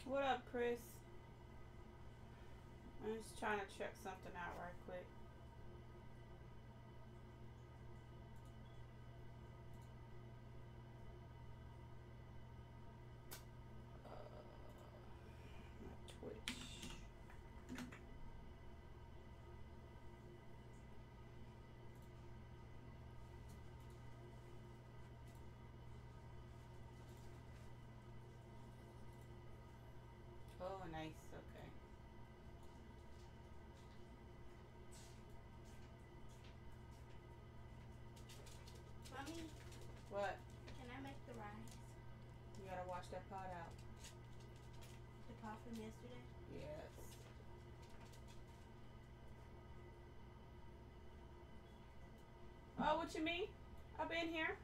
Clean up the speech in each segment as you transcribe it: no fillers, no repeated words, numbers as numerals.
What up, Chris? I'm just trying to check something out right quick. My Twitch. Oh, nice. Okay. Mommy, What? can I make the rice? You gotta wash that pot out. The pot from yesterday? Yes. Oh, what you mean? I've been here.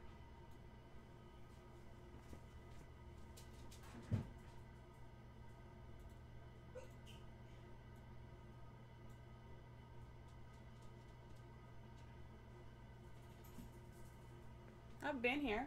I've been here.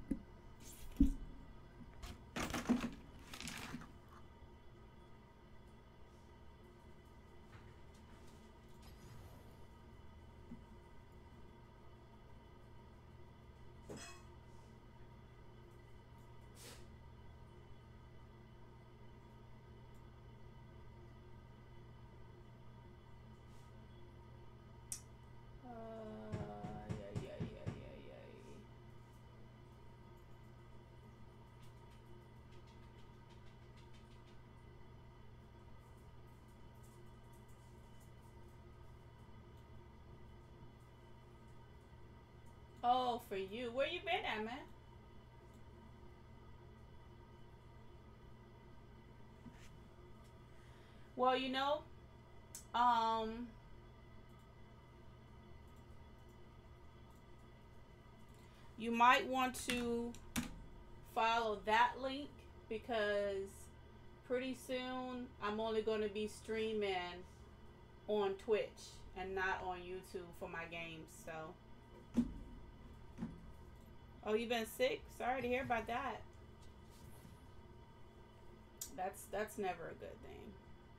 Yeah, yeah, yeah, yeah, yeah. Oh, for you. Where you been at, man? Well, um, you might want to follow that link because pretty soon I'm only going to be streaming on Twitch and not on YouTube for my games. So, oh, you been sick? Sorry to hear about that. That's never a good thing.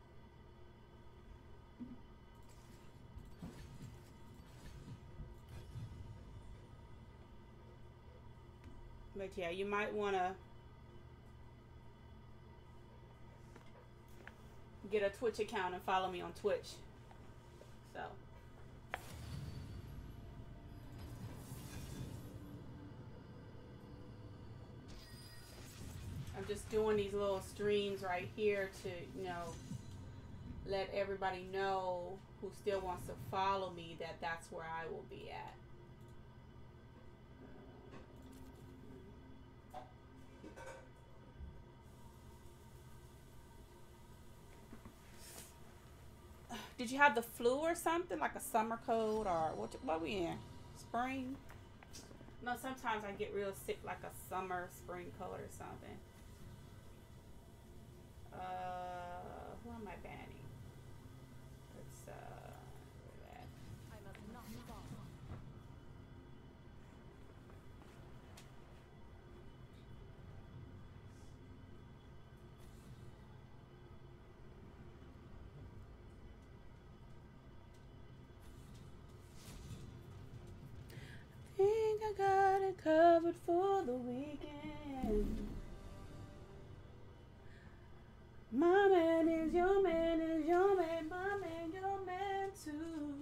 But yeah, you might want to get a Twitch account and follow me on Twitch. So, I'm just doing these little streams right here to, let everybody know who still wants to follow me that that's where I will be at. Did you have the flu or something, like a summer cold, or what we in? Spring? No, sometimes I get real sick, like a summer, spring cold or something. Who am I banning? It's where that? I must not fall. Think I got it covered for the weekend. My man is your man is your man, my man your man too.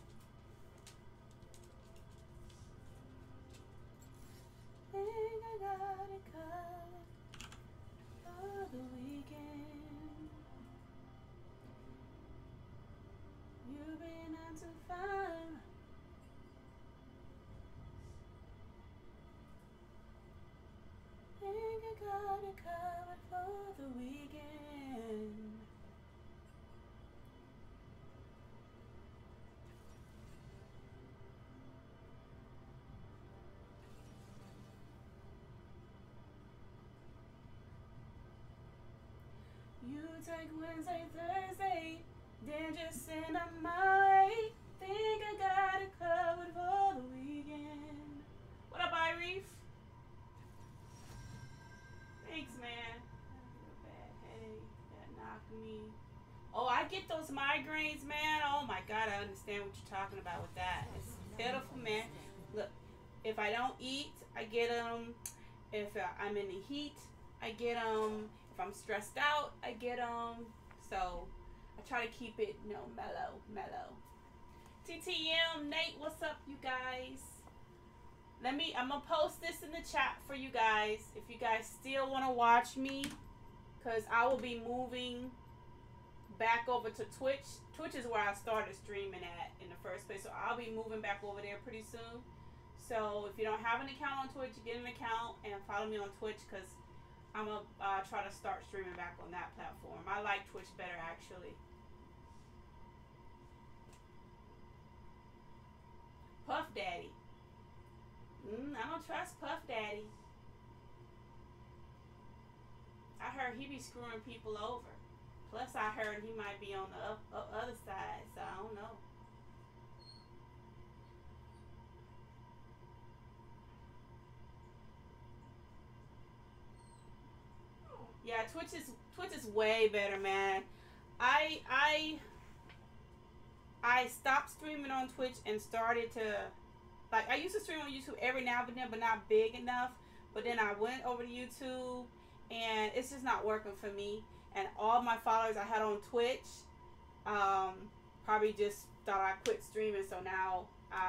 Think I got it covered for the weekend. You've been out to find. Think I got it covered for the weekend. You take Wednesday, Thursday, then just send them my way. Think I got it covered for the weekend. What up, Ireef? Thanks, man. I feel bad. Hey. migraines, man. Oh my God, I understand what you're talking about with that. It's pitiful, man. Look, if I don't eat, I get them. If I'm in the heat, I get them. If I'm stressed out, I get them. So I try to keep it, you know, mellow. TTM, Nate, what's up, you guys? I'm gonna post this in the chat for you guys. If you guys still want to watch me, because I will be moving back over to Twitch. Twitch is where I started streaming at in the first place, so I'll be moving back over there pretty soon. So if you don't have an account on Twitch, get an account and follow me on Twitch, because I'm gonna try to start streaming back on that platform. I like Twitch better, actually. Puff Daddy. I don't trust Puff Daddy. I heard he be screwing people over. Plus, I heard he might be on the other side, so I don't know. Yeah, Twitch is way better, man. I stopped streaming on Twitch and started to, like, I used to stream on YouTube every now and then, but not big enough. But then I went over to YouTube, and it's just not working for me. And all my followers I had on Twitch probably just thought I quit streaming. So now,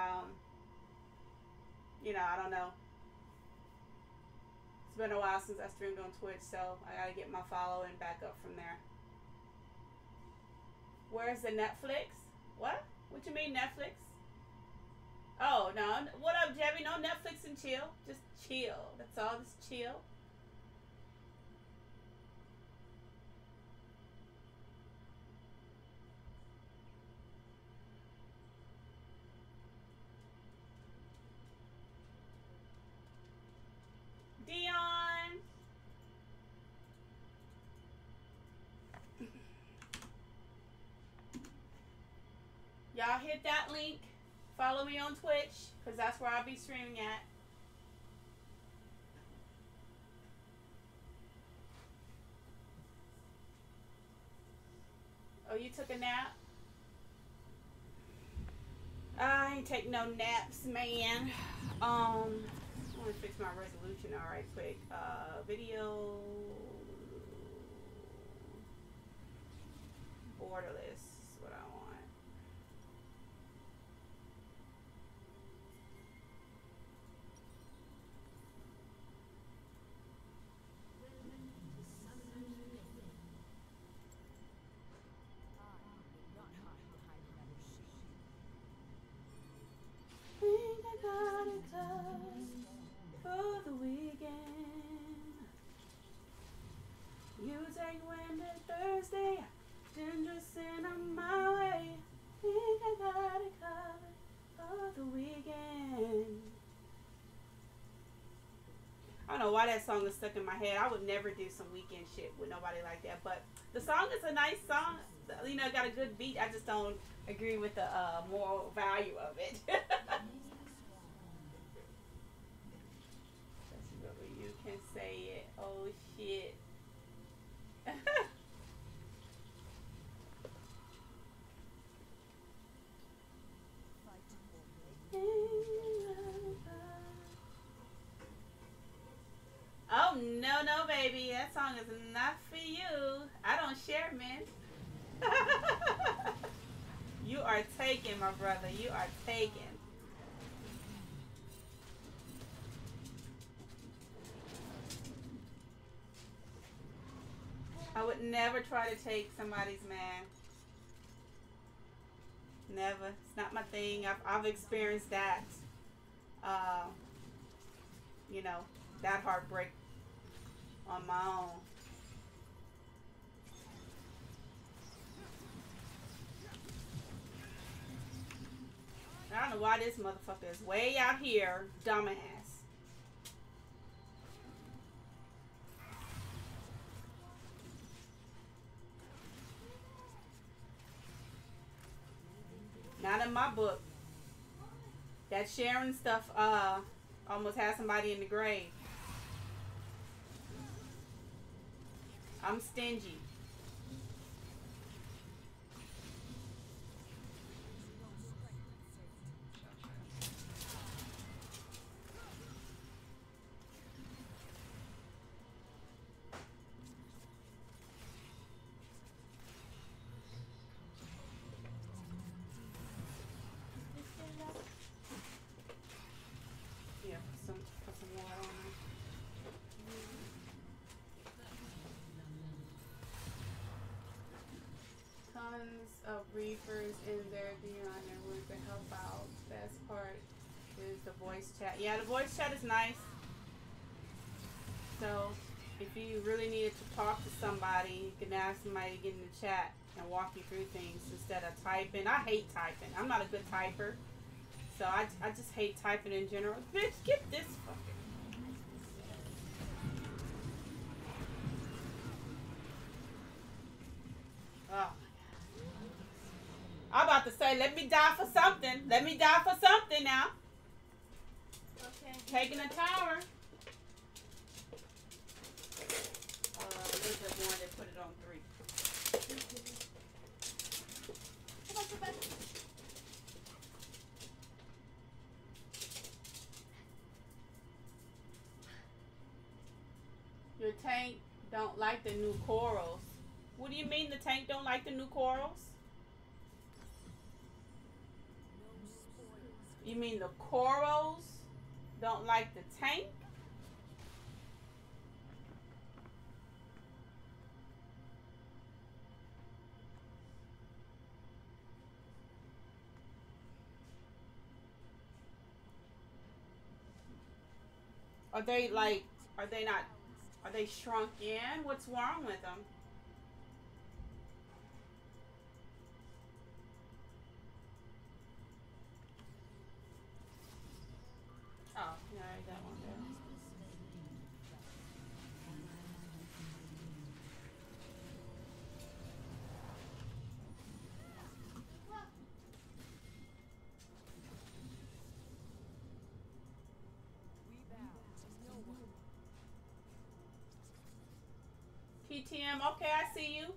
you know, I don't know. It's been a while since I streamed on Twitch, so I gotta get my following back up from there. Where's the Netflix? What? What you mean Netflix? Oh, no. What up, Jebby? No Netflix and chill. Just chill. That's all. Just chill. Dion. Y'all hit that link. Follow me on Twitch, because that's where I'll be streaming at. Oh, you took a nap? I ain't take no naps, man. I want to fix my resolution all right quick. Video borderless is what I want. Think I got it done for the weekend. You take Wednesday, Thursday, ginger send on my way. Think I got it covered for the weekend. I don't know why that song is stuck in my head. I would never do some weekend shit with nobody like that. But the song is a nice song. You know, it got a good beat. I just don't agree with the moral value of it. You can say it. Oh shit. Oh no, baby, that song is not for you. I don't share, man. You are taken, my brother. You are taken. I would never try to take somebody's man. Never. It's not my thing. I've experienced that. You know, that heartbreak on my own. I don't know why this motherfucker is way out here, dumbass. Not in my book. That sharing stuff almost has somebody in the grave. I'm stingy. put some water on them. Tons of reefers in there beyond their work to help out. Best part is the voice chat. Yeah, the voice chat is nice. So if you really needed to talk to somebody, you can ask somebody to get in the chat and walk you through things instead of typing. I hate typing. I'm not a good typer. So I just hate typing in general. Bitch, get this fucking... Oh my God. I'm about to say, let me die for something. Let me die for something now. Okay. Taking a tower. There's the one that put it on 3. Your tank don't like the new corals. What do you mean the tank don't like the new corals? You mean the corals don't like the tank? Are they like, are they not, are they shrunk in? What's wrong with them? Oh, yeah, I got one there. PTM, okay, I see you.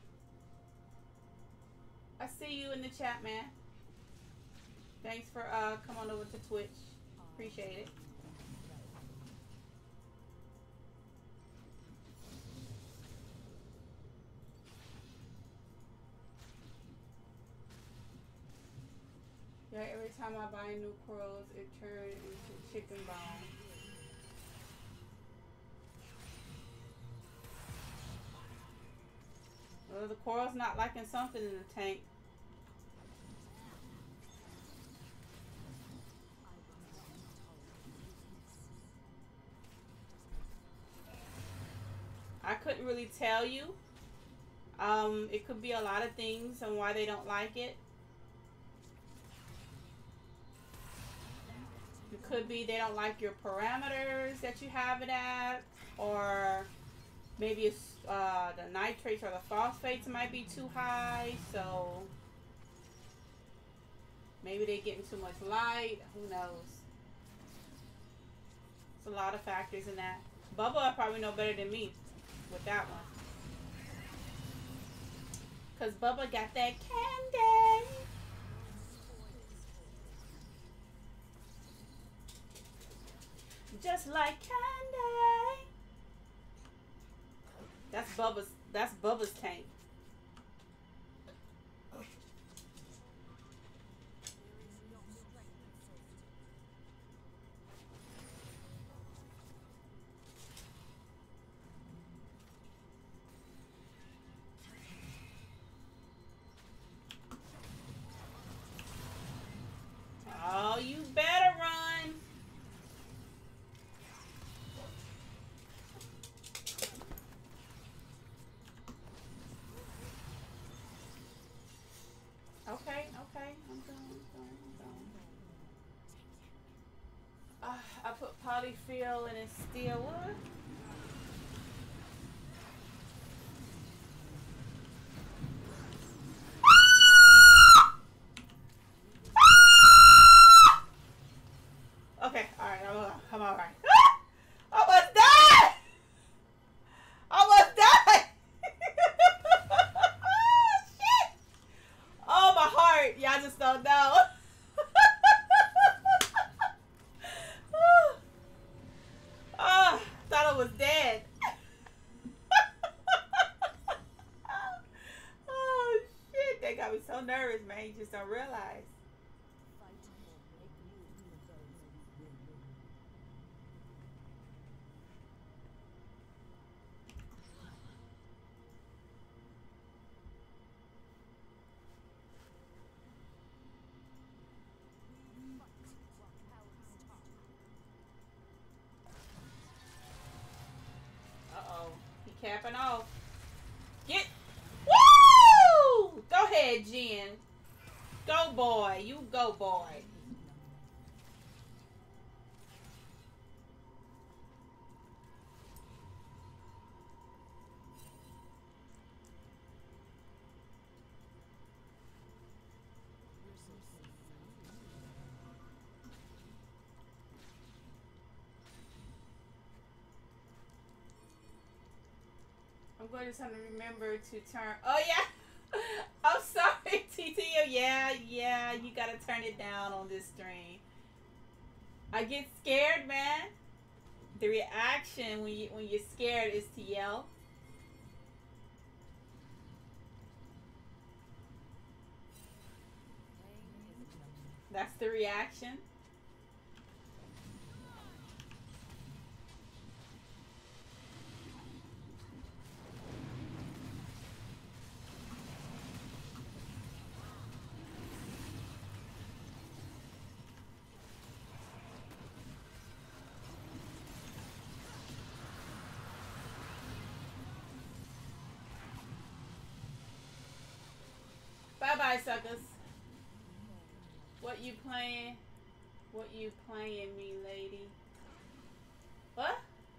I see you in the chat, man. Thanks for coming over to Twitch. Appreciate it. Yeah, every time I buy new corals, it turns into chicken bone. Well, the coral's not liking something in the tank. I couldn't really tell you. It could be a lot of things and why they don't like it. It could be they don't like your parameters that you have it at, or maybe it's the nitrates or the phosphates might be too high, so maybe they're getting too much light. Who knows? It's a lot of factors in that. Bubba probably know better than me with that one, cause Bubba got that candy. Just like candy. That's Bubba's tank. Oh, you better run. Okay, I'm going. I put polyfill and it's steel wood. Okay, alright, I'm alright. Almost died! Almost died! Shit! Oh, my heart. Y'all just don't know. Oh, thought I was dead. Oh, shit. They got me so nervous, man. You just don't realize. capping off. Get. Woo! Go ahead, Jen. Go, boy. You go, boy. I'm going to try to remember to turn. Oh, yeah. I'm sorry, TTO. Yeah, you got to turn it down on this stream. I get scared, man. The reaction when you're scared is to yell. That's the reaction. Bye-bye, suckers. What you playing? What you playing, me lady? What?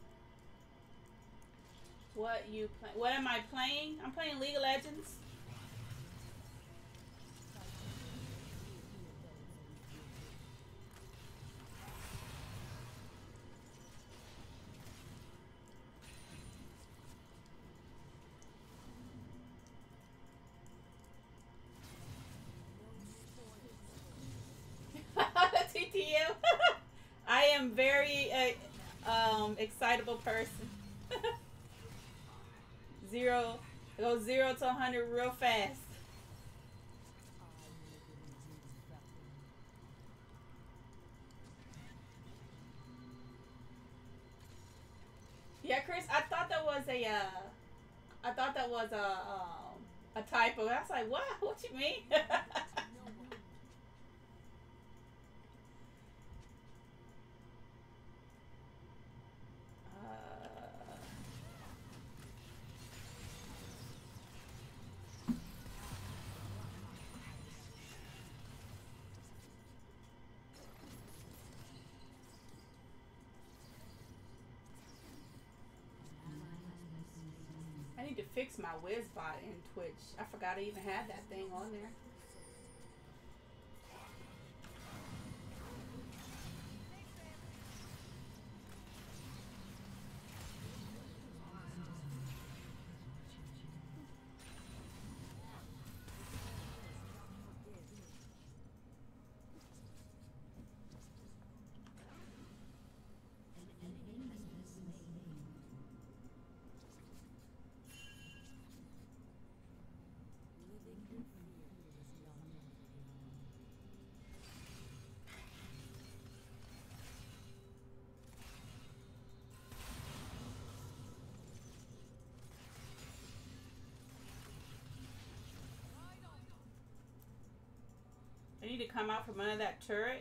What you play? What am I playing? I'm playing League of Legends. TTU. I am very excitable person. It goes 0 to 100 real fast. Yeah, Chris, I thought that was a typo. I was like, what? What you mean? I need to fix my WizBot in Twitch. I forgot I even had that thing on there. I need to come out from under that turret.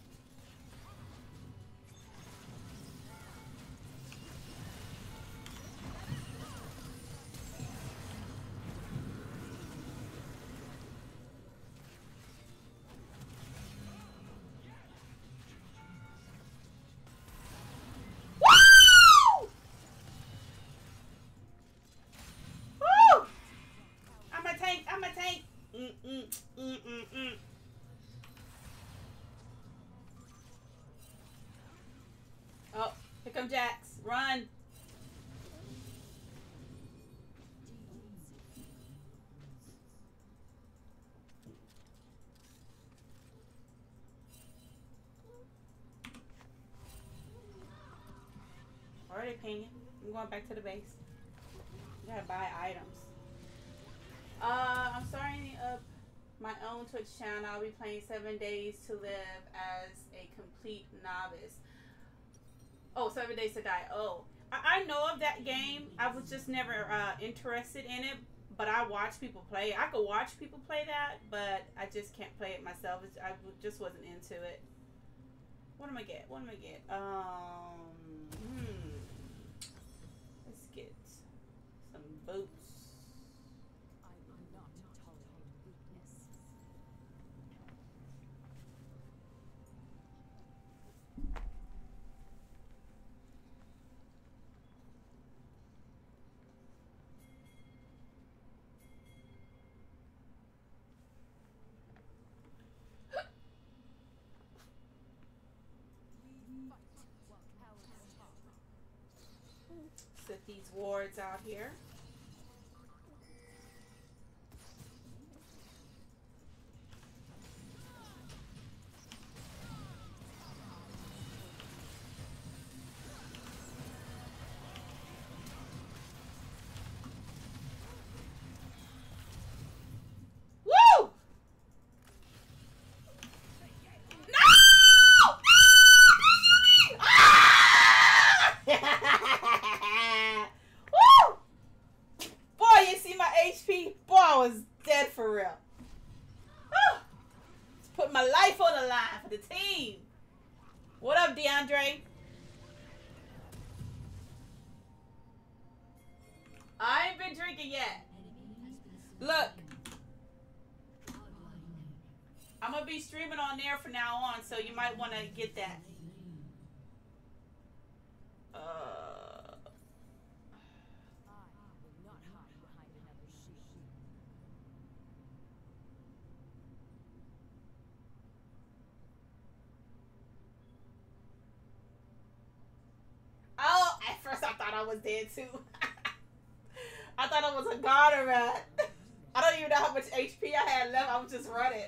Woo! Woo! I'm a tank. I'm a tank. Oh, here comes Jax. Run. Already pinging. I'm going back to the base. Gotta buy items. I'm starting up my own Twitch channel. I'll be playing 7 Days to Live as a complete novice. Oh, 7 Days to Die. Oh, I know of that game. I was just never interested in it, but I watch people play it. I could watch people play that, but I just can't play it myself. I just wasn't into it. What am I get? What am I get? Let's get boots. I will not tolerate weakness. Set these wards out here. Woo! Woo! Boy, you see my HP? Boy, I was dead for real. Put my life on the line for the team. What up, DeAndre? I ain't been drinking yet. Look. I'm going to be streaming on there from now on, so you might want to get that. Oh, at first I thought I was dead too. I thought I was a goner, man. I don't even know how much HP I had left. I was just running.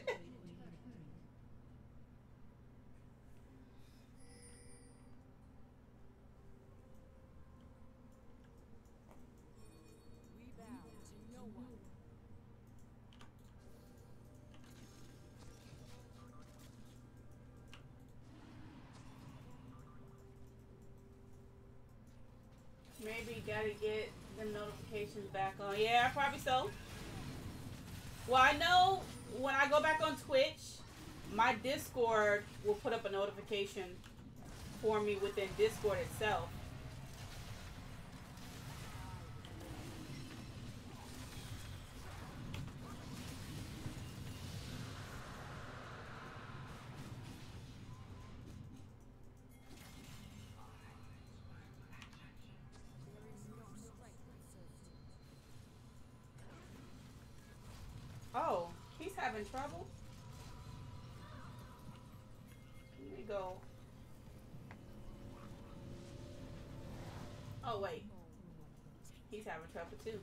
Maybe gotta get the notifications back on. Yeah, probably so. Well, I know when I go back on Twitch, my Discord will put up a notification for me within Discord itself. Oh, he's having trouble. Let me go. Oh, wait. He's having trouble too.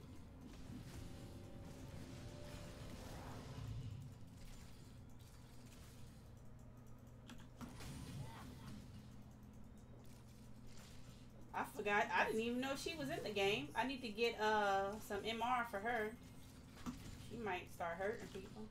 I forgot. I didn't even know she was in the game. I need to get some MR for her. She might start hurting people.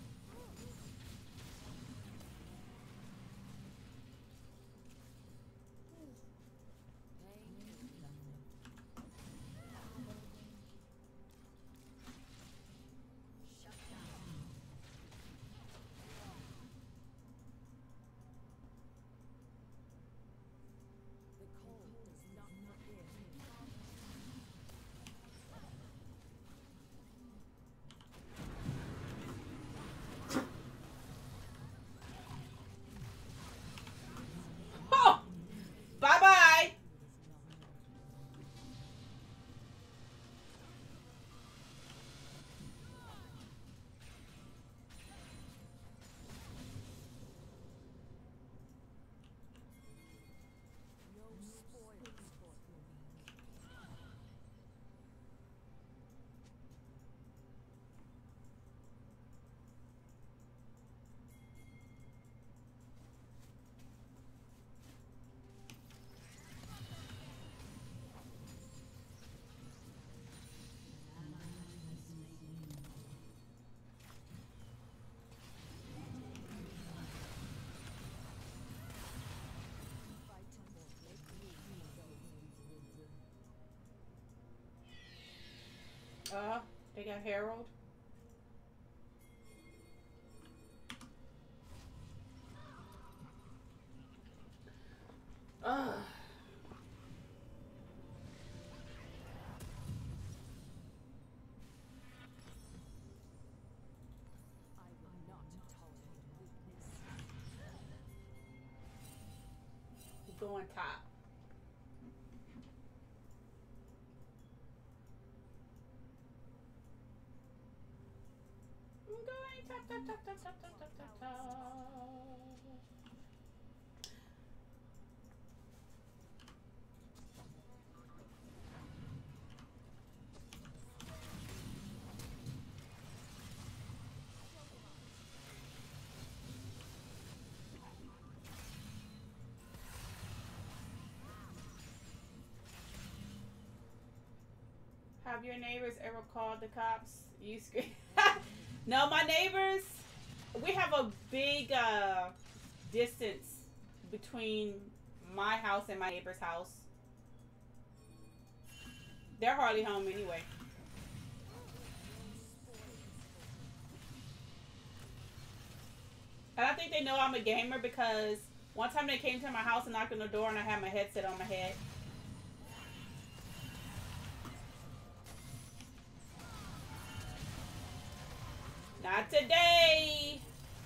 Bye-bye. They got Harold. going top. I'm going top, top, top, top, top, top, top, top, top. Have your neighbors ever called the cops? You scream. No, my neighbors, we have a big distance between my house and my neighbor's house. They're hardly home anyway. And I think they know I'm a gamer because one time they came to my house and knocked on the door and I had my headset on my head. Not today.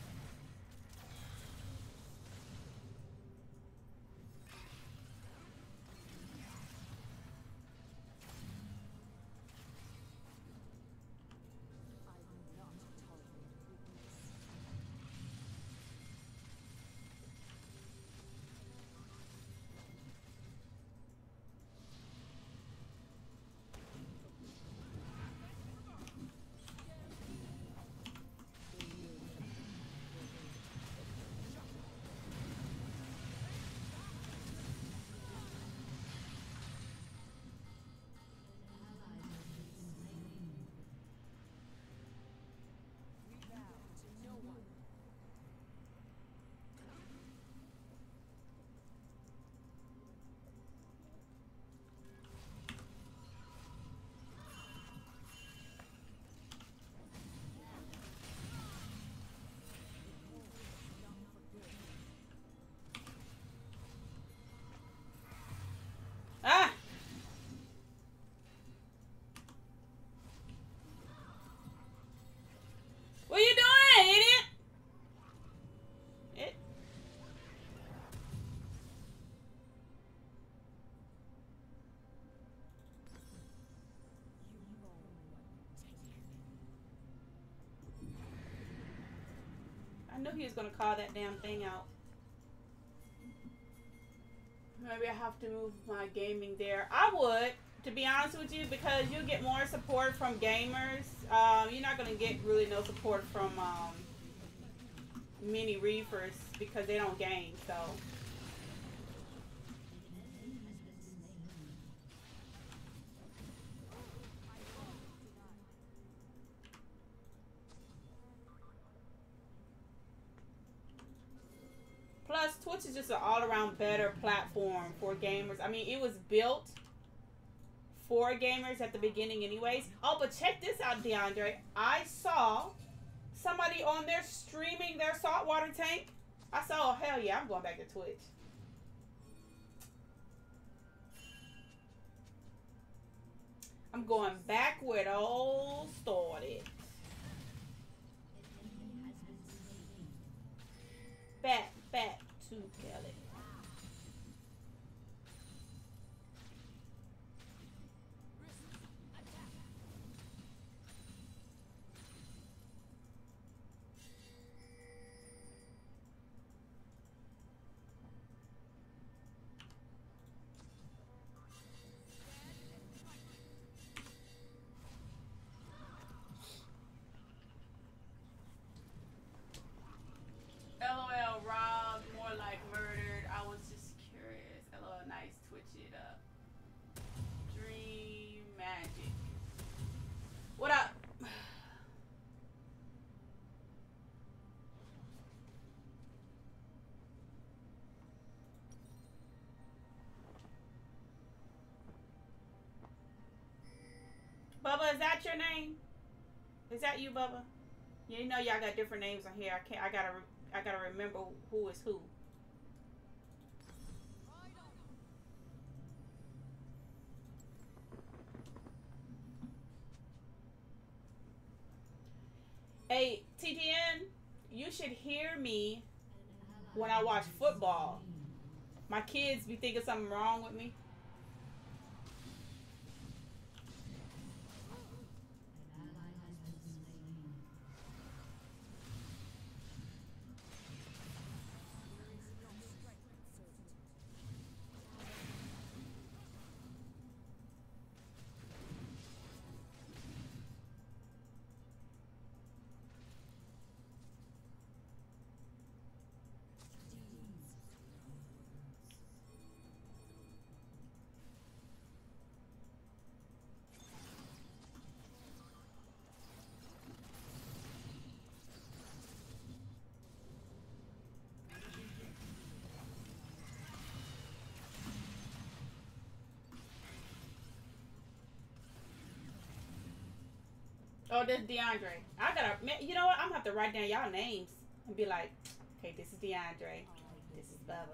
Ah! What are you doing, idiot? It. I knew he was gonna call that damn thing out. Maybe I have to move my gaming there. I would, to be honest with you, because you'll get more support from gamers. You're not gonna get really no support from mini reefers because they don't game. So. Plus, Twitch is just an all-around better platform for gamers. I mean, it was built for gamers at the beginning anyways. Oh, but check this out, DeAndre. I saw somebody on there streaming their saltwater tank. I saw, oh, hell yeah, I'm going back to Twitch. I'm going back where it all started. Back to Kelly. LOL, robbed, more like murdered. I was just curious. LOL, nice, twitch it up. Dream magic. What up? Bubba, is that your name? Is that you, Bubba? You know y'all got different names on here. I gotta remember who is who. Hey, TTN, you should hear me when I watch football. My kids be thinking something wrong with me. Oh, this is DeAndre. I gotta, you know what? I'm gonna have to write down y'all names and be like, okay, this is DeAndre. This is Bubba.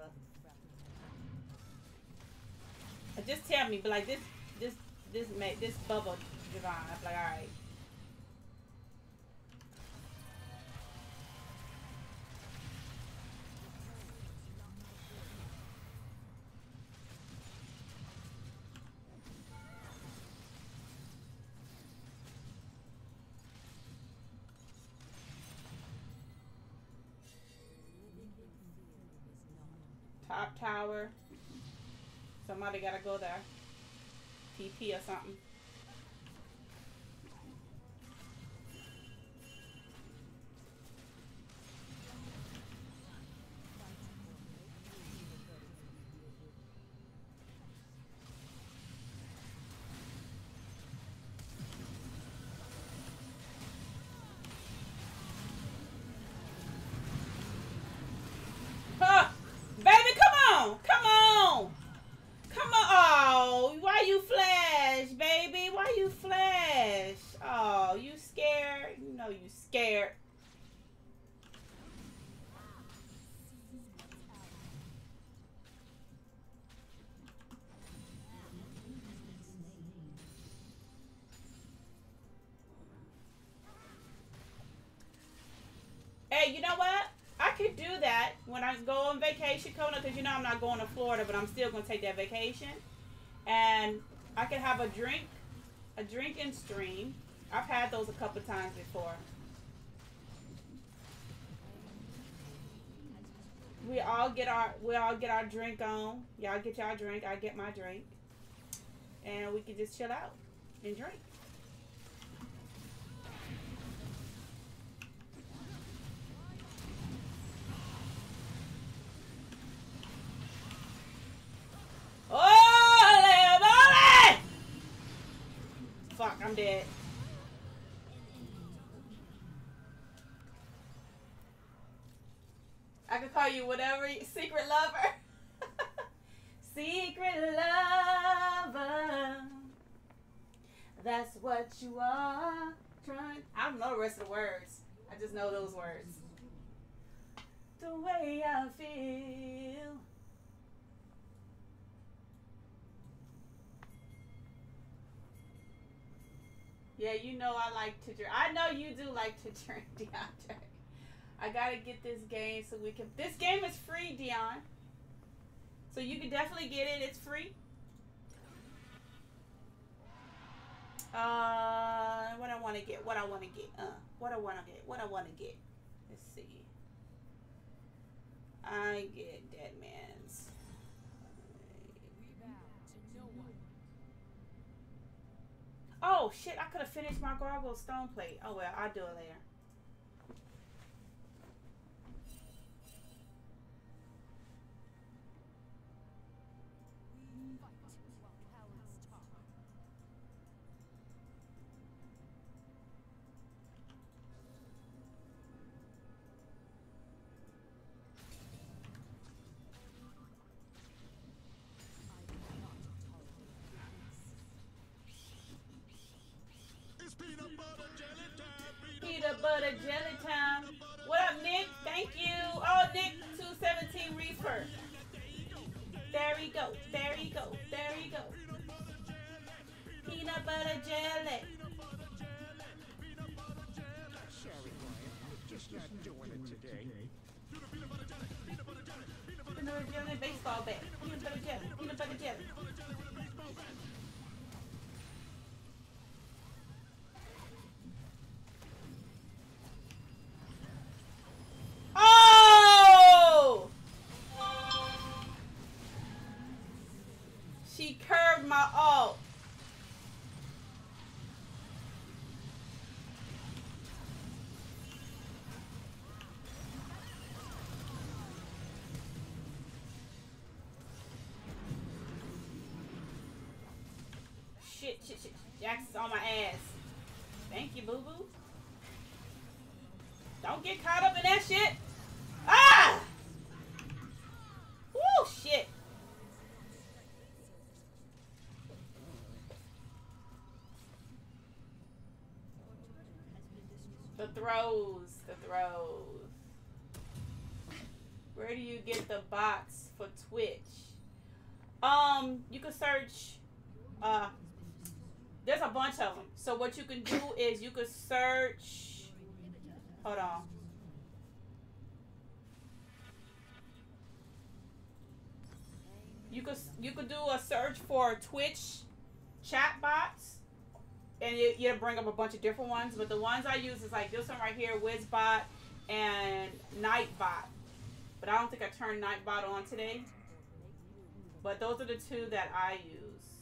Just tell me, but like this Bubba Javon. I'm like, all right. Top tower. Somebody gotta go there. TP or something. Huh! Baby, come on! Come on! Come on! Oh, why you flash, baby? Why you flash? Oh, you scared? You know you scared. Hey, you know what? I could do that when I go on vacation, Kona, because you know I'm not going to Florida, but I'm still going to take that vacation. And I could have a drink and stream. I've had those a couple times before. We all get our drink on. Y'all get y'all drink, I get my drink. And we can just chill out and drink. Oh, fuck, I'm dead. I could call you whatever, secret lover. Secret lover. That's what you are. Trying. I don't know the rest of the words. I just know those words. The way I feel. Yeah, you know I like to drink. I know you do like to drink, DeAndre. I gotta get this game so we can. This game is free, Dion. So you can definitely get it. It's free. What I want to get. What I want to get. What I want to get. What I want to get. Let's see. I get Dead Man's. Oh shit! I could have finished my Gargoyle Stone Plate. Oh well, I'll do it later. Peanut butter jelly time. What up, Nick? Thank you. Oh, Nick, 217 Reefer. There we go. There you go. There you go. Peanut butter jelly. Sorry, Ryan. Just not doing it today. Peanut butter jelly baseball bat. She curved my ult. Shit. Jax is on my ass. Thank you, boo boo. Don't get caught up in that shit. Ah! Woo, shit. The throws. Where do you get the bots for Twitch? You can search, there's a bunch of them. So what you can do is you could search, hold on. You could do a search for Twitch chat bots, and it'll bring up a bunch of different ones. But the ones I use is like this one right here, WizBot and Nightbot. But I don't think I turned Nightbot on today. But those are the two that I use.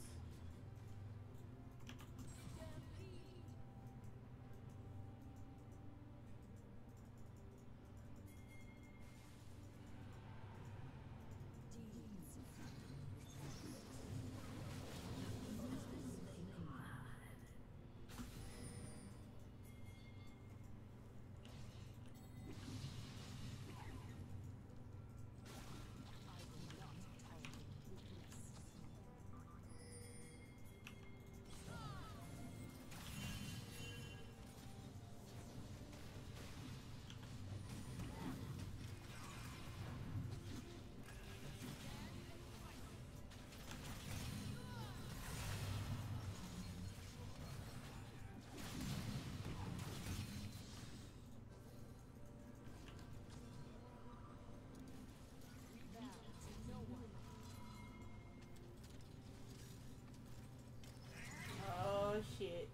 Shit.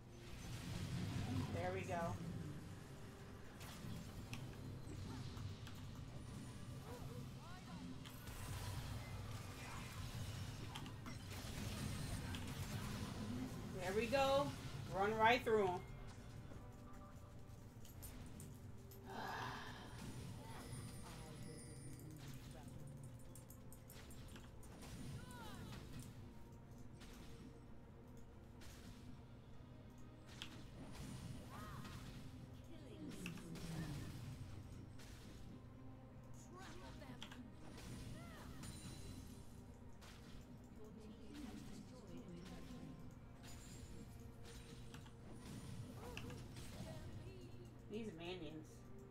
There we go. There we go. Run right through them. These minions.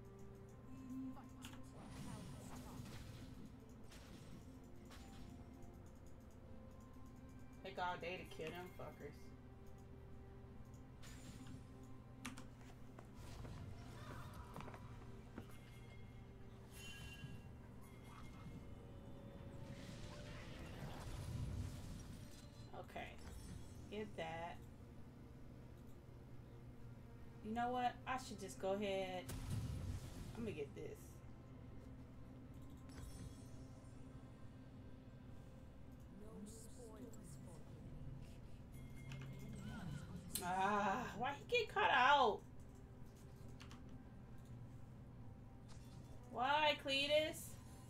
Take all day to kill them fuckers. Okay. Get that. You know what? I should just go ahead. I'm gonna get this. Why he get cut out? Why, Cletus?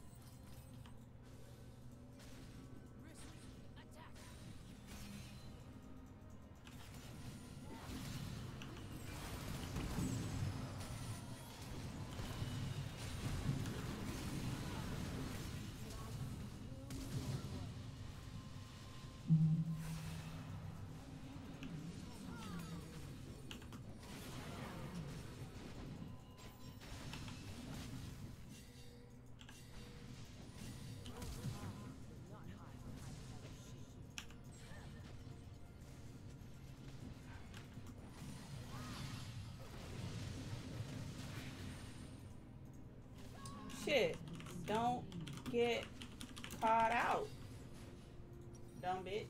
Shit. Don't get caught out. Dumb bitch.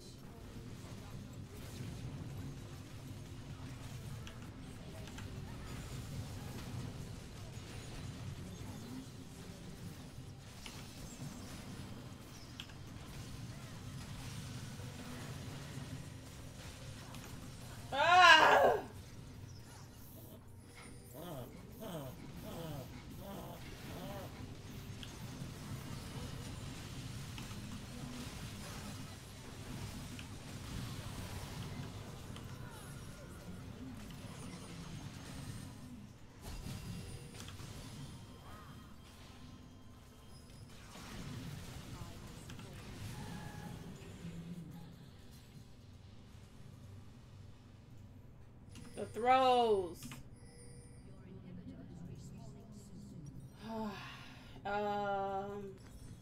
The throws. um.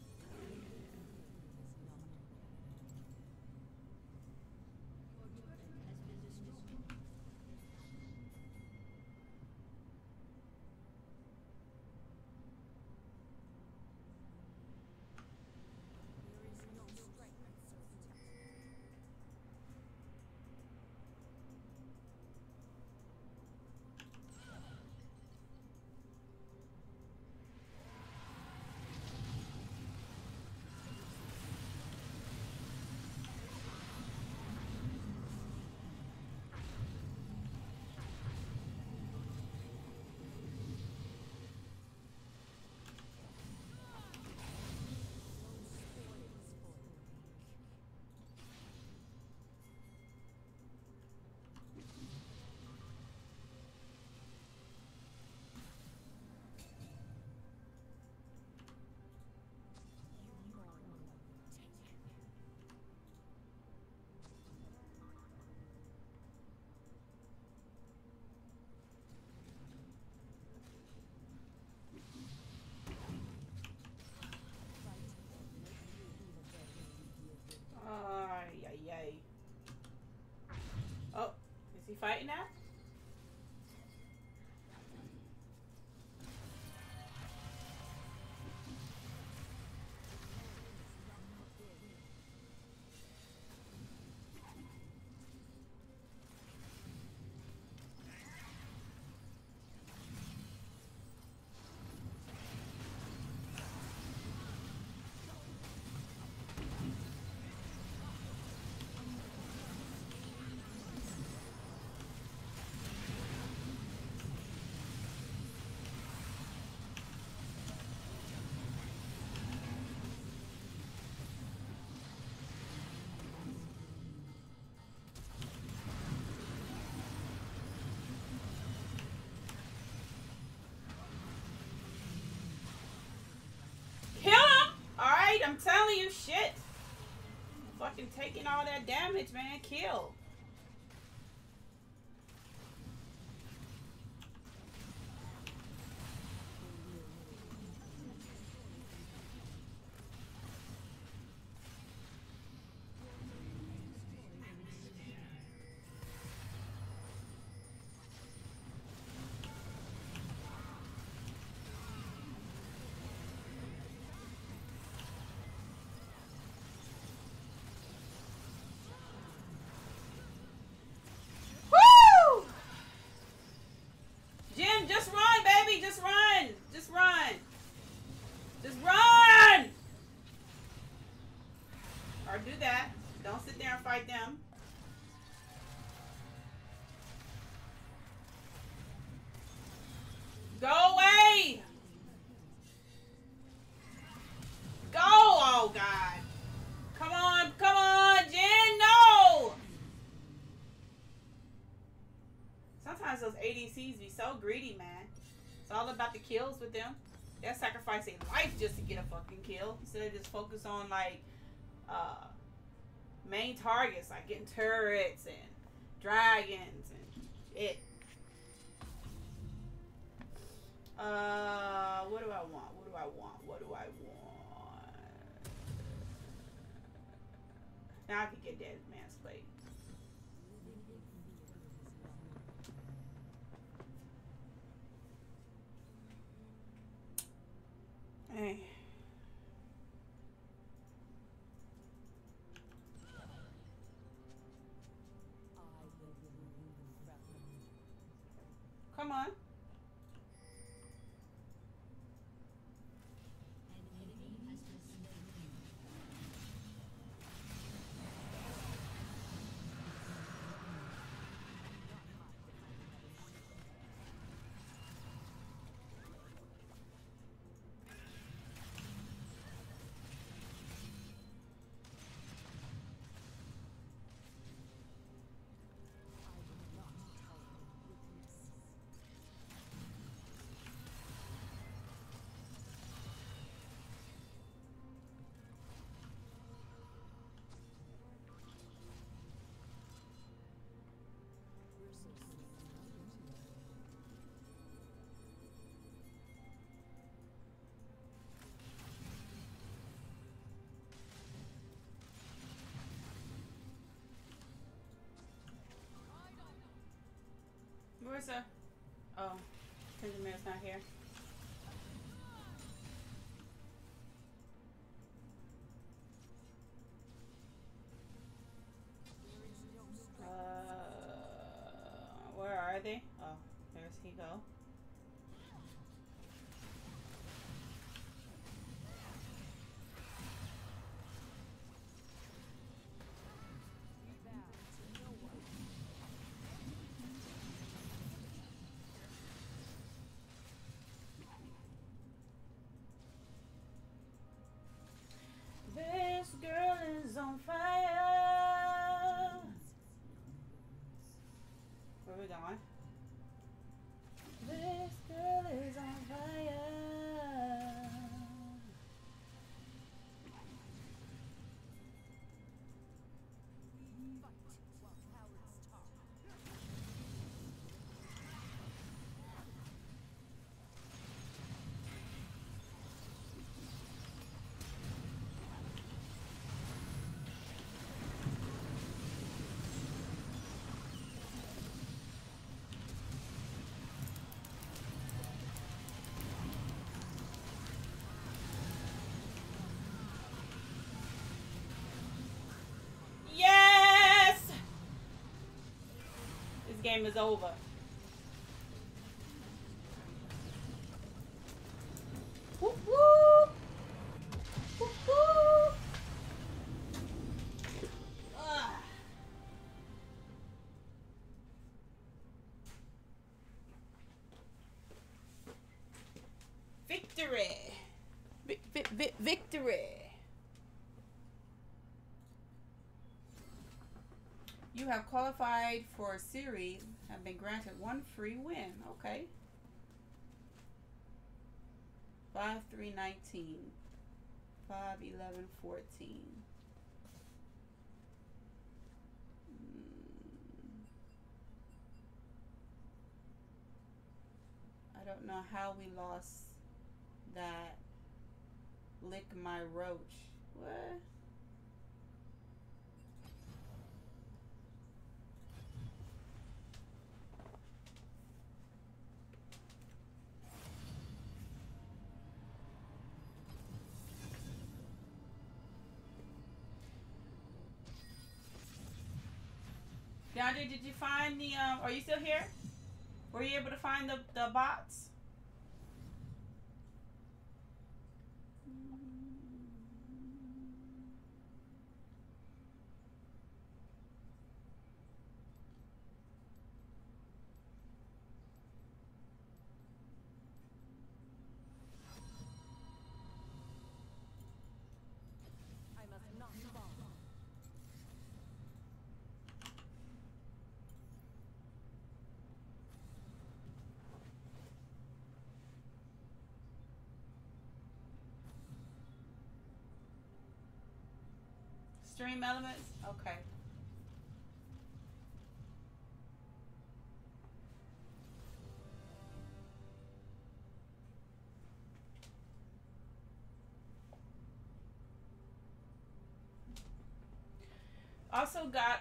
Yay. Oh, is he fighting now? I'm telling you, shit. Fucking taking all that damage, man. Kill. Just run, baby. Just run. Just run. Just run. Or do that. Don't sit there and fight them. Go away. Go. Oh, God. Come on. Come on, Jen. No. Sometimes those ADCs be so greedy, man. It's all about the kills with them. They're sacrificing life just to get a fucking kill. Instead of just focus on, like, main targets, like getting turrets and dragons and shit. What do I want? What do I want? What do I want? Now I can get Dead Man's Plate. Hey. Come on. Where's the... Oh, Benjamin's not here. Where are they? Oh, there's he go. This girl is on fire. Where are we going? This girl is on fire. Yes! This game is over. Whoop whoop! Whoop whoop! Victory! Victory! You have qualified for a series, have been granted one free win. Okay. 5-3-19. 5-11-14. I don't know how we lost that. Lick my roach. What? DeAndre, did you find the, are you still here? Were you able to find the bots? I must not fall. Stream elements? Okay. Also got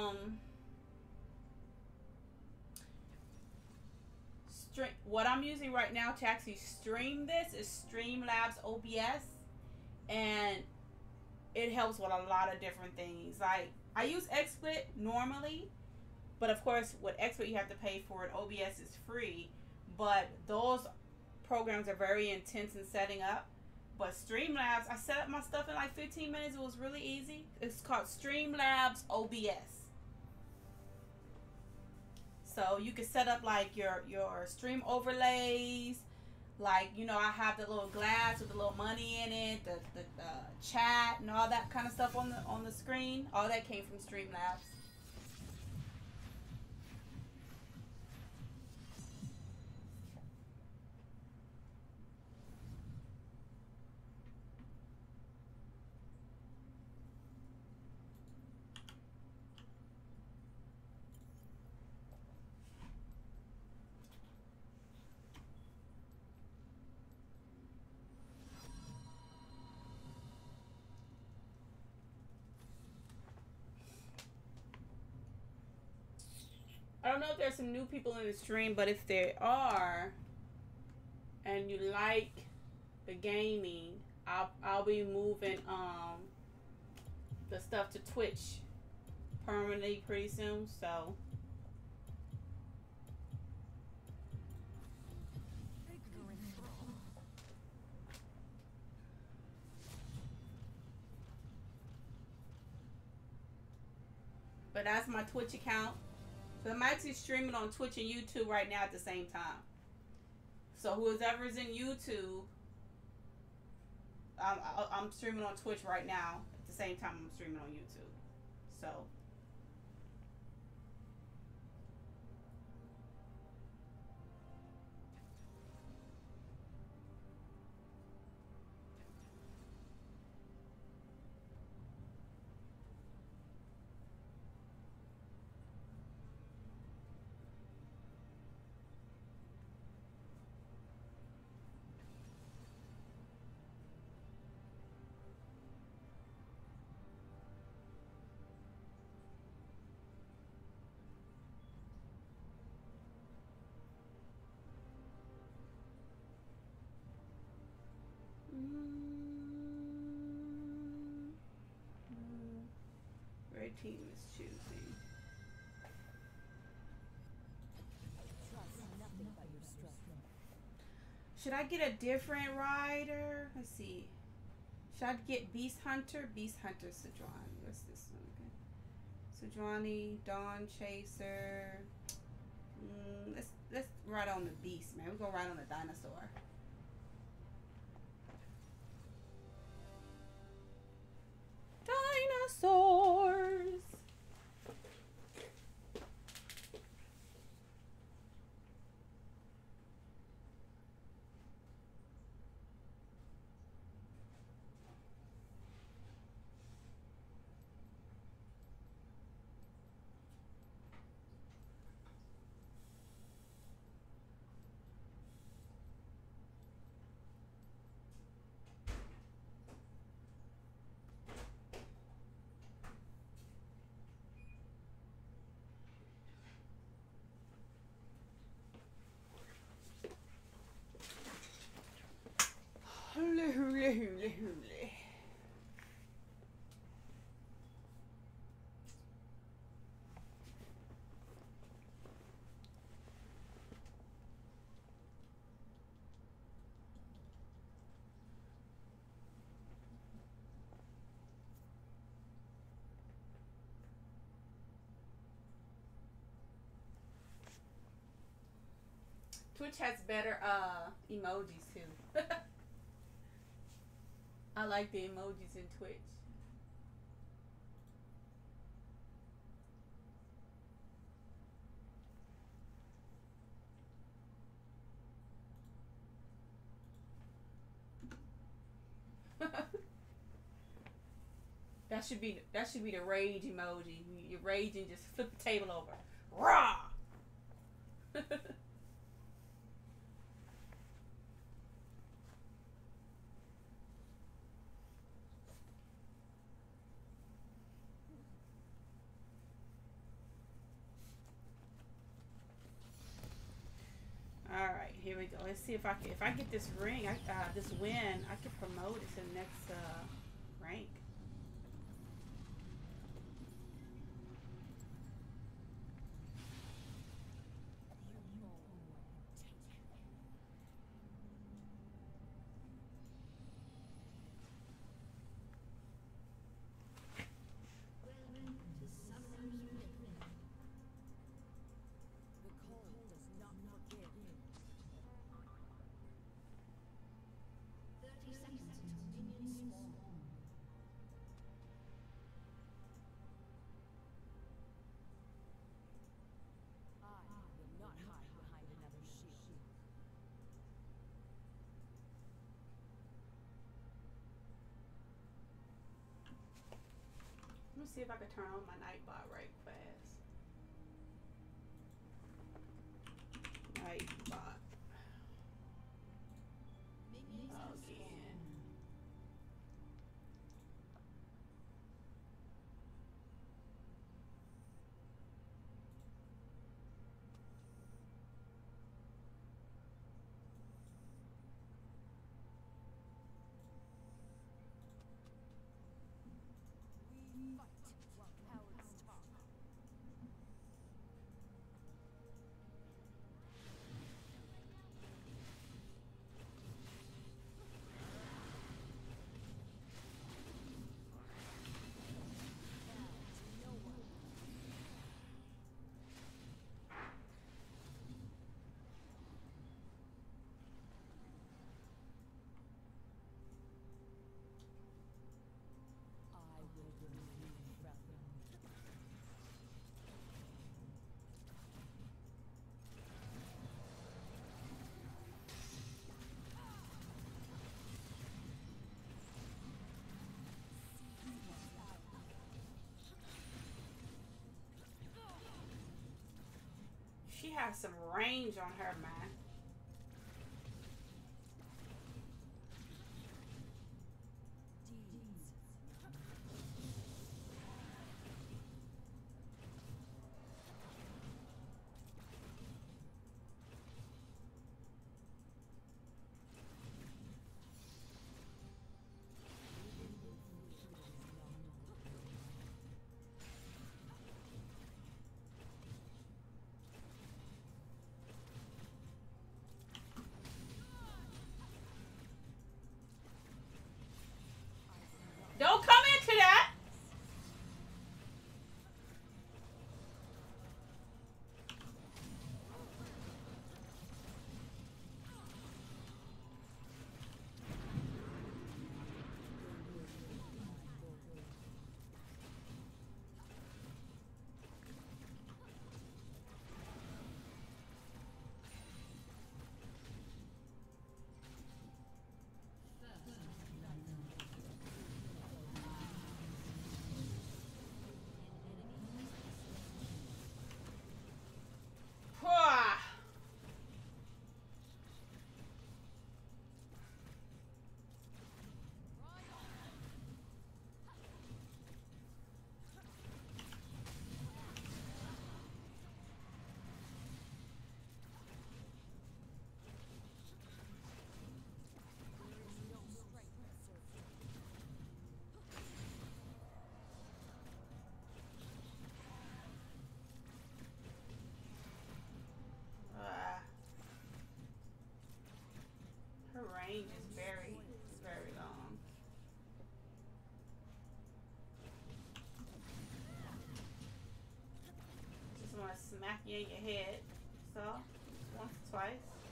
what I'm using right now to actually stream this is Streamlabs OBS, and it helps with a lot of different things. Like, I use XSplit normally, but of course with XSplit you have to pay for it. OBS is free, but those programs are very intense in setting up. But Streamlabs, I set up my stuff in like 15 minutes. It was really easy. It's called Streamlabs OBS. So you can set up like your stream overlays. Like, you know, I have the little glass with the little money in it, the chat and all that kind of stuff on the screen. All that came from Streamlabs. I don't know if there's some new people in the stream, but if there are, and you like the gaming, I'll be moving the stuff to Twitch permanently pretty soon. So but that's my Twitch account. So I'm actually streaming on Twitch and YouTube right now at the same time. So whoever's in YouTube, I'm streaming on Twitch right now at the same time I'm streaming on YouTube. So red team is choosing. Should I get a different rider? Let's see. Should I get Beast Hunter? Beast Hunter Sejuani. What's this one? Sejuani, Dawn Chaser. Let's ride on the Beast, man. We're gonna ride on the dinosaur. Dinosaurs. Hula, hula, hula, hula. Twitch has better emojis too. I like the emojis in Twitch. That should be the rage emoji. You're raging, just flip the table over. Rah! All right, here we go. Let's see if I get this ring, this win, I can promote it to the next rank. Let me see if I can turn on my Nightbot right fast. Nightbot. Again. got some range on her, man. Don't come into that. Her range is very, very long. Just want to smack you in your head. So, once or twice.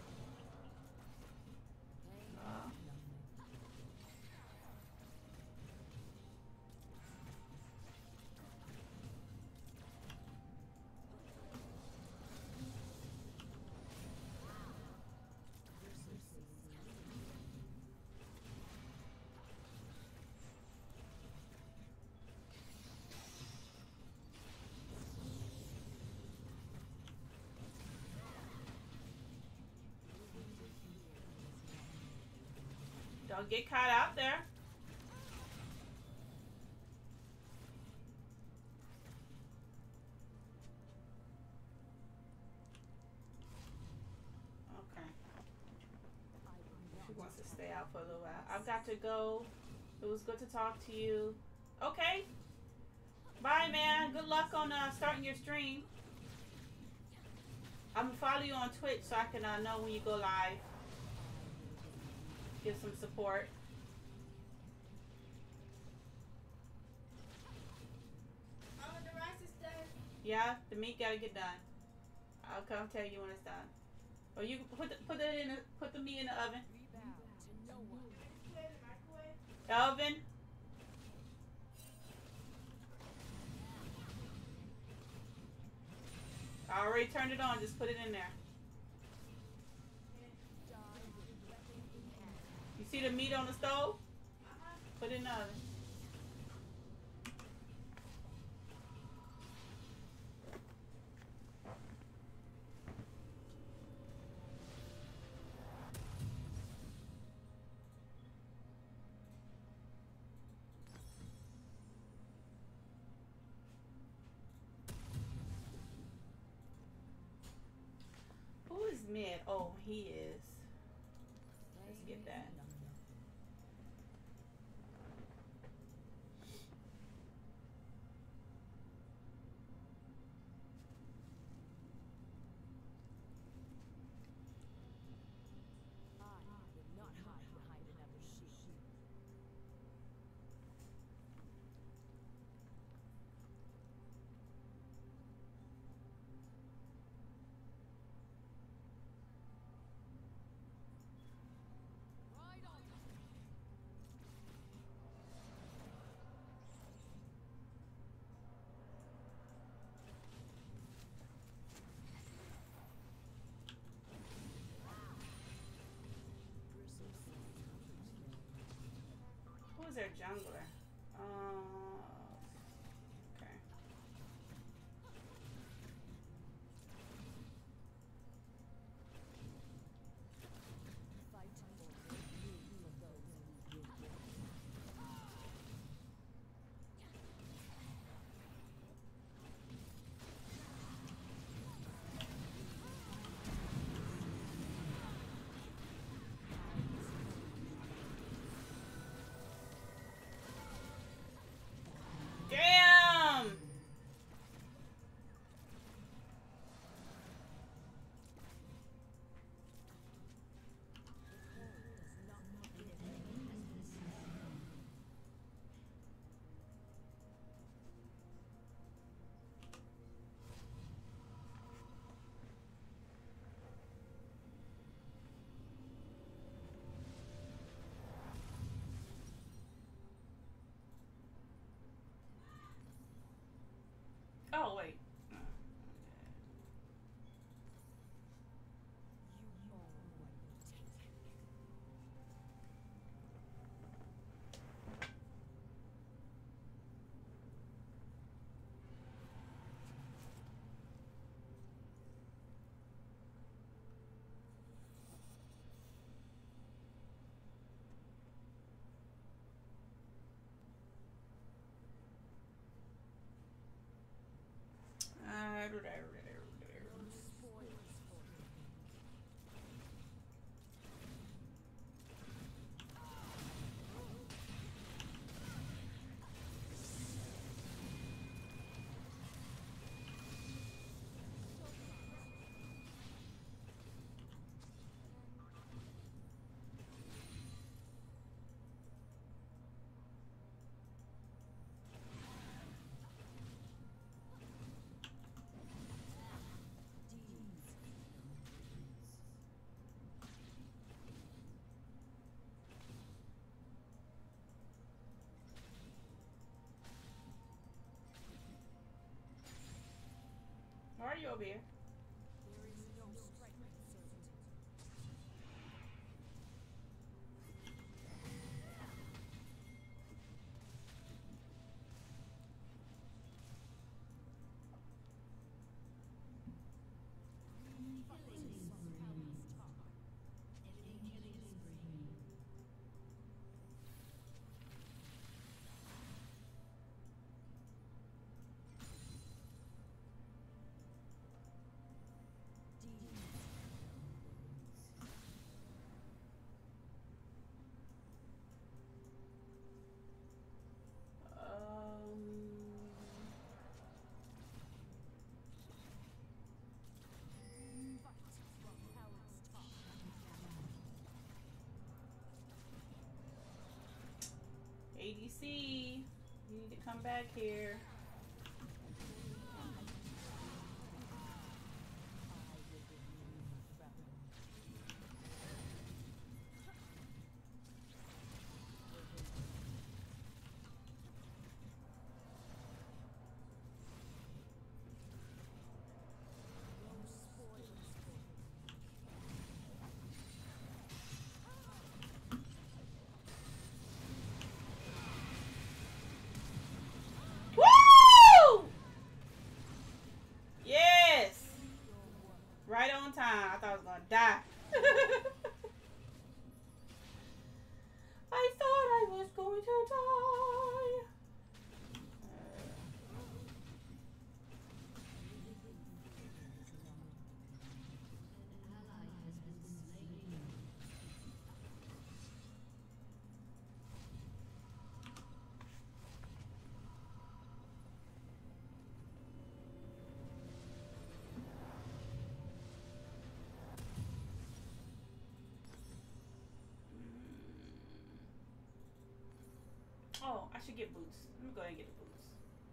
Don't get caught out there. Okay. She wants to stay out for a little while. I've got to go. It was good to talk to you. Okay. Bye, man. Good luck on starting your stream. I'm gonna follow you on Twitch so I can know when you go live. Give some support. Oh, the rice is done. Yeah, the meat gotta get done. I'll come tell you when it's done. Or you can put the meat in the oven. We bow to no one. Put it in the microwave. The oven. I already turned it on. Just put it in there. You see the meat on the stove? Put it in the oven. Who is mid? Oh, he is. Let's get that. Who's their jungler? Okay. you over here. There is no strength in servitude. ADC, you need to come back here. Woo! Yes! Right on time. I thought I was gonna die. I thought I was going to die. Oh, I should get boots. Let me go ahead and get the boots.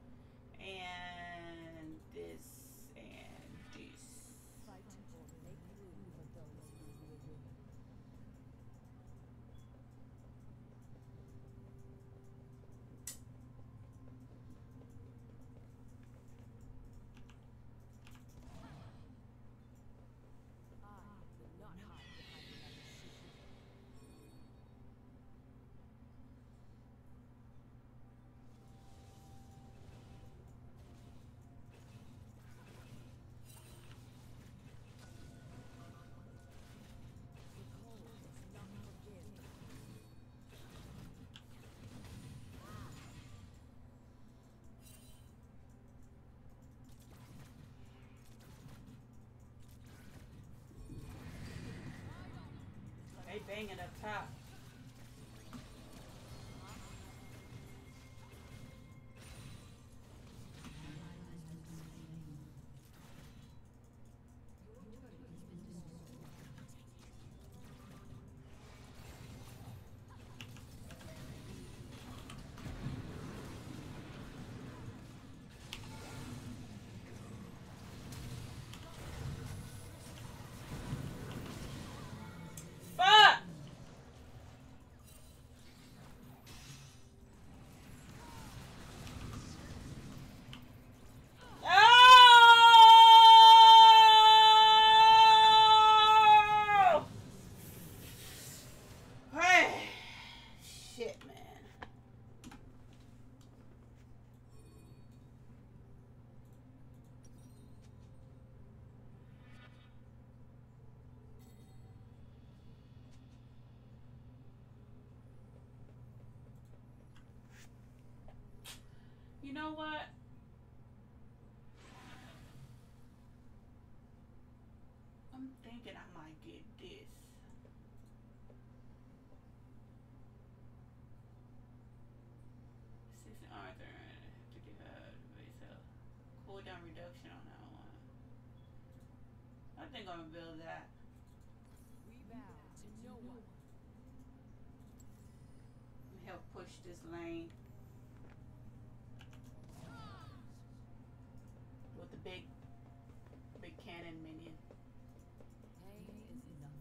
And this and this. Fight or make room for those who will win. I will not hide behind another shield. The cold does not forgive. They banging up top. Fuck! Oh! Hey. Shit, man. You know what? I'm thinking I might get this. Assistant Arthur, 55 base health. Cooldown reduction on that one. I think I'm gonna build that. We bow to no one. Help push this lane with the big cannon minion. Pain is enough.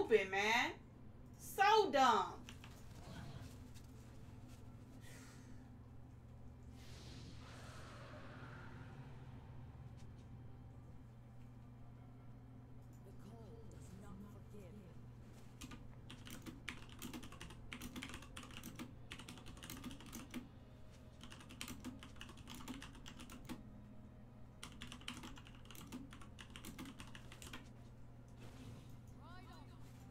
stupid, man. So dumb. The cold does not forgive. Right on.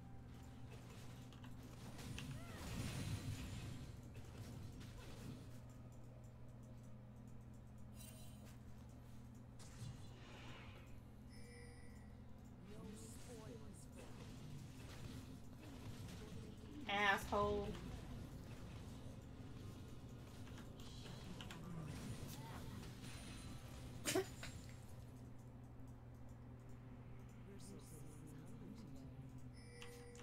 No spoilers for Asshole. Your sister is hungry today.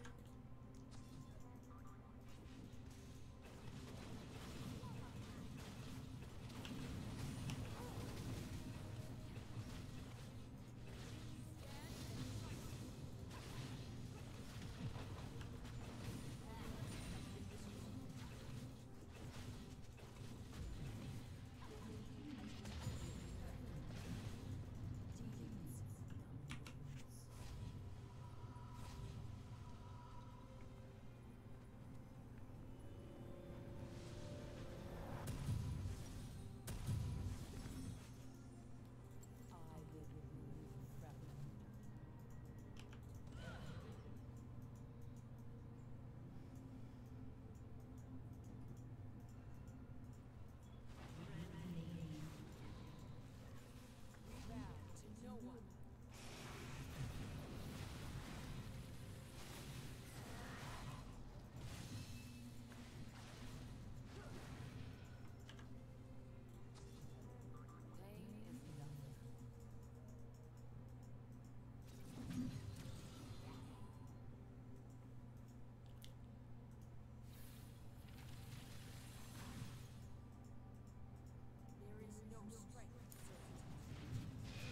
I will remove Fremen. We bow to no one. Pain is nothing. There is no strength in certainty.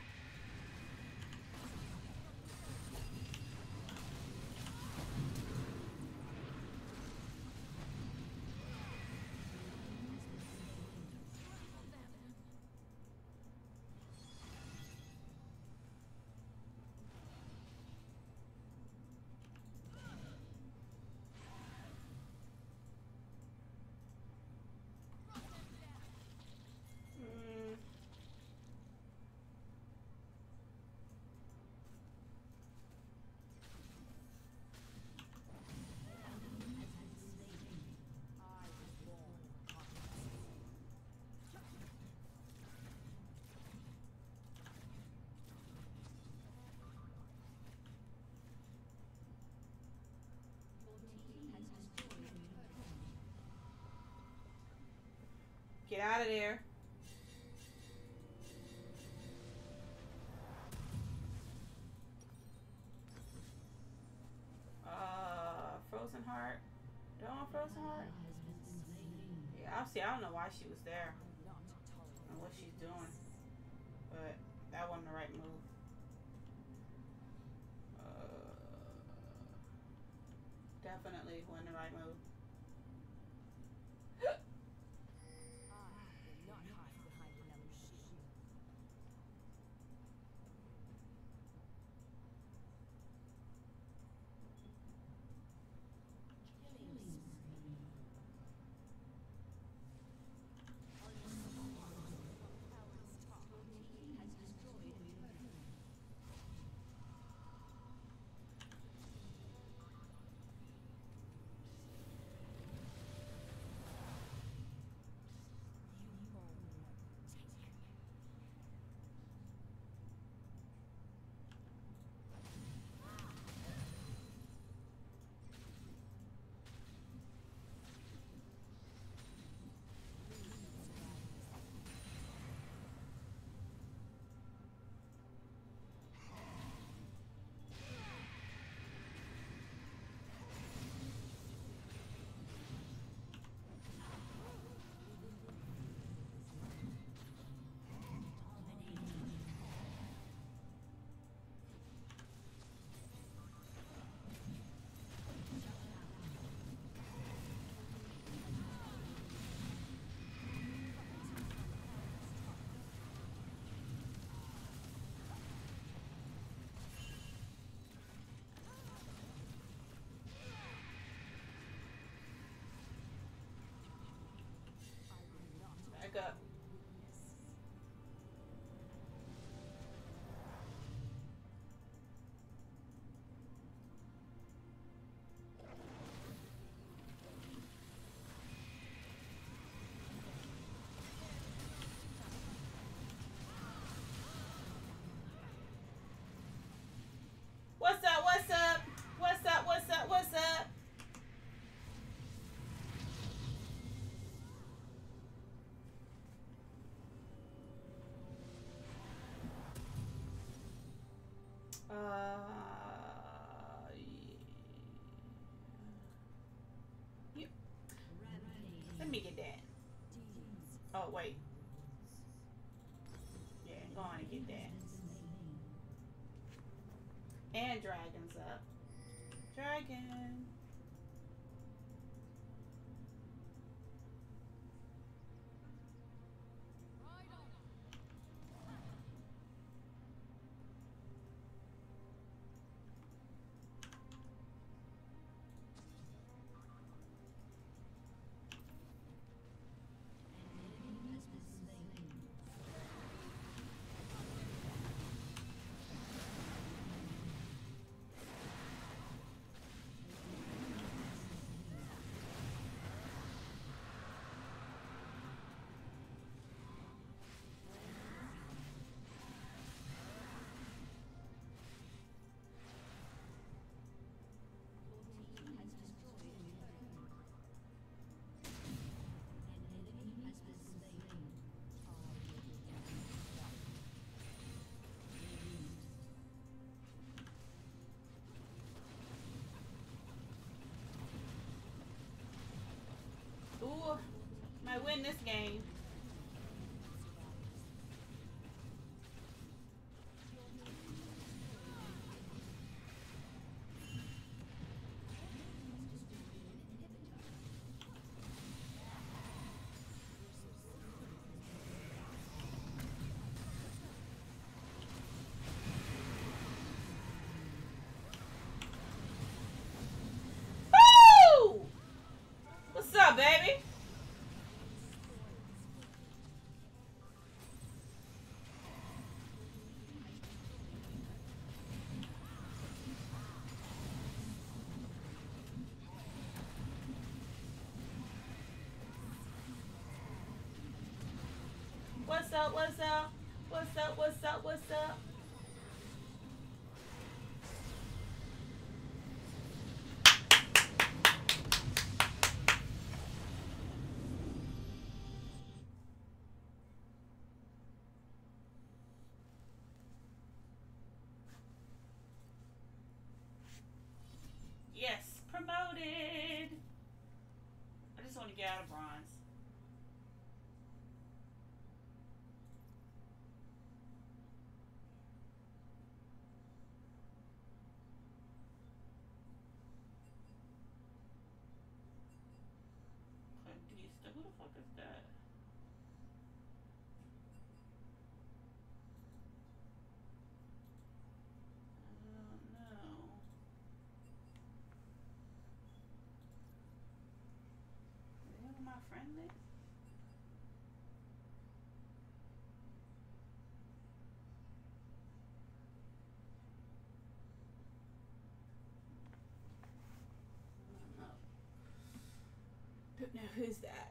Mm. I was born for conquest. Get out of there. Frozen Heart. Do I want Frozen Heart? Yeah, obviously I don't know why she was there Not tolerate. and what she's doing, but that wasn't the right move. Definitely wasn't the right move. I will not hide behind another shield. back up. What's up? What's up? What's up? What's up? What's up? Yeah. Let me get that. Oh wait. Yeah, go on and get that. And dragon's up. Dragon. Ooh, might win this game. Woo! What's up, baby? What's up? What's up? What's up? What's up? What's up? Yes, promoted. I just want to get out of bronze. Who the fuck is that? I don't know. Is he on my friend list? I don't know. Don't know who's that.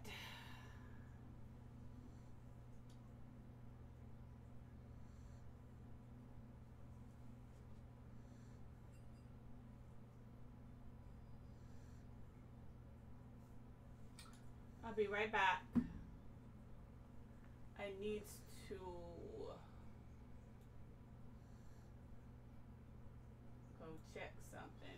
I'll be right back. I need to go check something.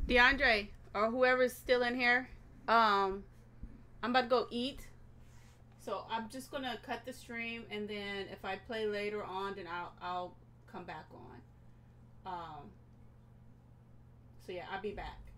DeAndre or whoever's still in here, I'm about to go eat. So I'm just gonna cut the stream, and then if I play later on, then I'll come back on. So yeah, I'll be back.